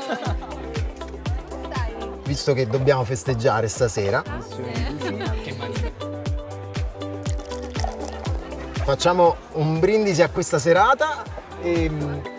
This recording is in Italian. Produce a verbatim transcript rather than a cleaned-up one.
Visto che dobbiamo festeggiare stasera, facciamo un brindisi a questa serata e